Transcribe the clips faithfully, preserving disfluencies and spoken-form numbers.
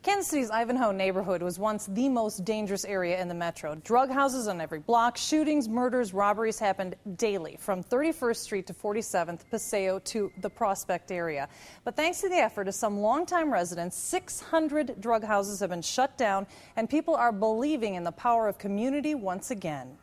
Kansas City's Ivanhoe neighborhood was once the most dangerous area in the metro. Drug houses on every block, shootings, murders, robberies happened daily from thirty-first street to forty-seventh, Paseo to the Prospect area. But thanks to the effort of some longtime residents, six hundred drug houses have been shut down, and people are believing in the power of community once again.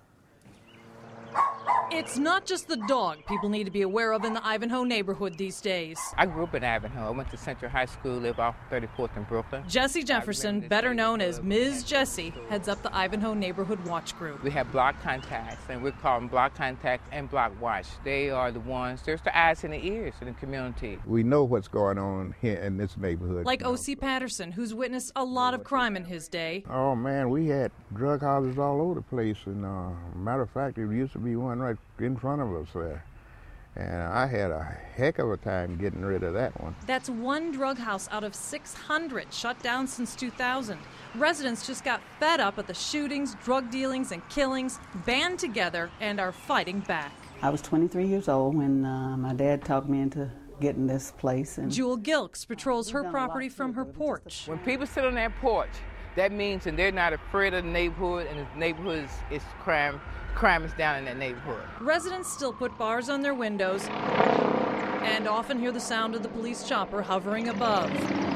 It's not just the dog people need to be aware of in the Ivanhoe neighborhood these days. I grew up in Ivanhoe. I went to Central High School, live off thirty-fourth in Brooklyn. Jessie Jefferson, better known as Miz Jessie, heads up the Ivanhoe Neighborhood Watch Group. We have block contacts, and we call them block contacts and block watch. They are the ones, there's the eyes and the ears in the community. We know what's going on here in this neighborhood. Like O C Patterson, who's witnessed a lot of crime in his day. Oh, man, we had drug houses all over the place. And uh, matter of fact, there used to be one right in front of us there. And I had a heck of a time getting rid of that one. That's one drug house out of six hundred shut down since two thousand. Residents just got fed up at the shootings, drug dealings, and killings, band together, and are fighting back. I was twenty-three years old when uh, my dad talked me into getting this place. And Jewel Gilks patrols her property from her porch. When people sit on that porch, that means and they're not afraid of the neighborhood, and the neighborhood is, is crime. Crime is down in that neighborhood. Residents still put bars on their windows and often hear the sound of the police chopper hovering above.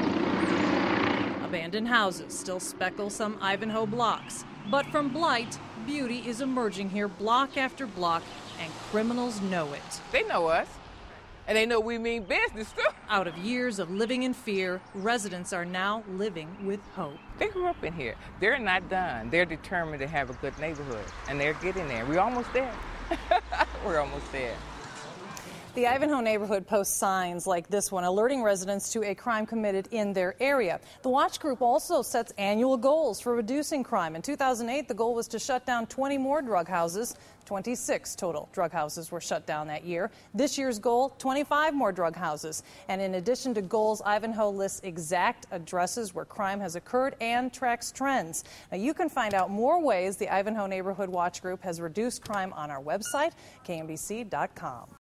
Abandoned houses still speckle some Ivanhoe blocks. But from blight, beauty is emerging here block after block, and criminals know it. They know us, and they know we mean business too. Out of years of living in fear, residents are now living with hope. They grew up in here. They're not done. They're determined to have a good neighborhood, and they're getting there. We're almost there. We're almost there. The Ivanhoe neighborhood posts signs like this one, alerting residents to a crime committed in their area. The watch group also sets annual goals for reducing crime. In two thousand eight, the goal was to shut down twenty more drug houses. twenty-six total drug houses were shut down that year. This year's goal, twenty-five more drug houses. And in addition to goals, Ivanhoe lists exact addresses where crime has occurred and tracks trends. Now, you can find out more ways the Ivanhoe Neighborhood Watch Group has reduced crime on our website, K M B C dot com.